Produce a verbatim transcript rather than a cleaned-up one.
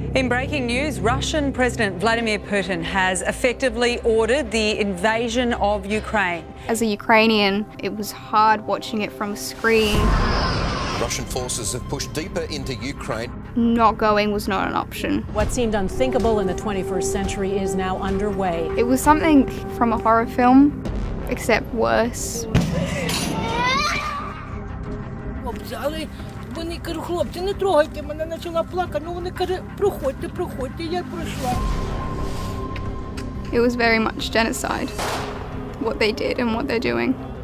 In breaking news, Russian President Vladimir Putin has effectively ordered the invasion of Ukraine. As a Ukrainian, it was hard watching it from a screen. Russian forces have pushed deeper into Ukraine. Not going was not an option. What seemed unthinkable in the twenty-first century is now underway. It was something from a horror film, except worse. Вони кажуть, хлопці, не трогайте мене, почала плакати, ну вони кажуть, проходьте, проходьте, я пройшла. It was very much genocide, what they did and what they're doing.